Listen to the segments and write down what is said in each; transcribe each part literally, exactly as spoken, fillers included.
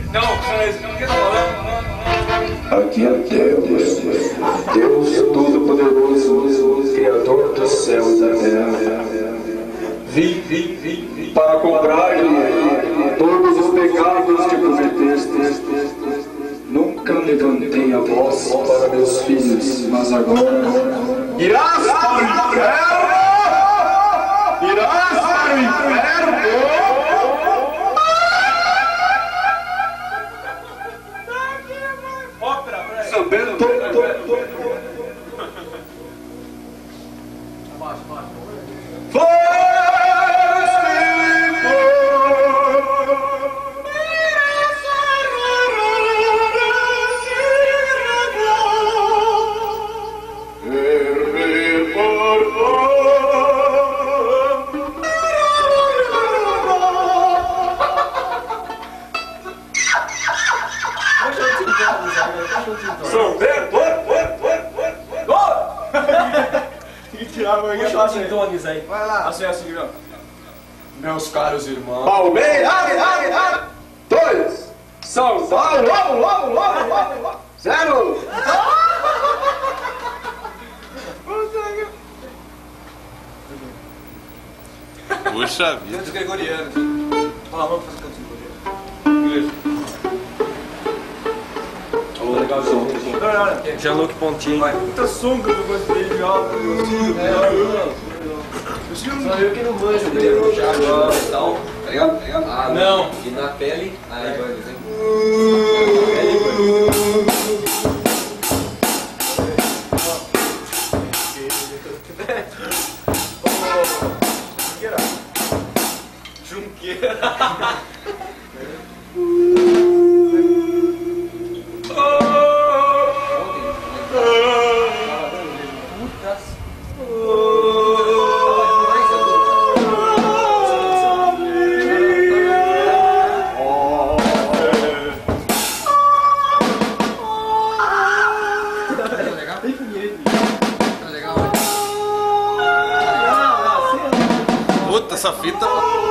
Não, peraí, não quero falar. Aqui é Deus, Deus Todo-Poderoso, Criador do céu e da terra. Vim, vim, vim, vim para cobrar-lhe todos os pecados que cometeste. Nunca levantei a voz para meus filhos, mas agora irás para o inferno! Irás para o inferno! Sabendo todo. Abaixa, abaixa. Puxa os sintones aí. Vai lá. Acessa, Guilherme. Meus caros irmãos. Palmeiras! Dois! São Paulo! Logo, logo, logo, logo! Zero! Puxa vida. Cantos gregorianos. Fala, vamos fazer cantos gregorianos. Oh, legalzão. Olha, olha. Jean-Luc Pontinho. Puta sunga do gosto dele, ó. Só eu que não manjo dele, já agora e tal. Tá ligado? Tá ligado? Ah, não. E na pele, aí vai dizer. Junqueira. Puta, essa fita.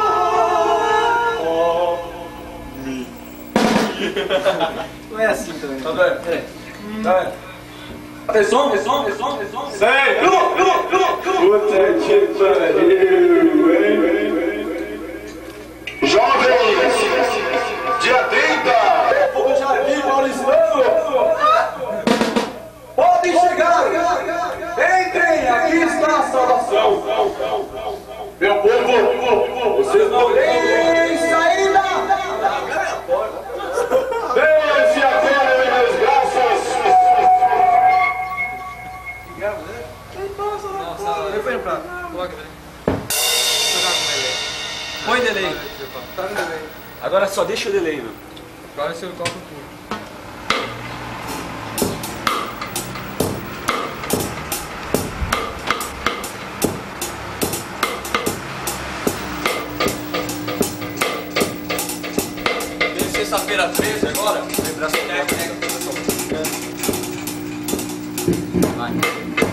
Não é assim também. Tá vendo? É. Tá vendo? Ressom, ressom, ressom, ressom. Sei! Puta que pariu, hein? Jovens! Dia trinta! Fogo do Jardim Paulistano! Podem chegar! Entrem! Aqui está a salvação! Meu povo! Vocês não têm saída! Desce agora, minhas graças! Eu venho pra. Põe delay. Agora só deixa o delay, meu. Agora você toca tudo. Sexta-feira treze agora, lembrança técnica. Vai.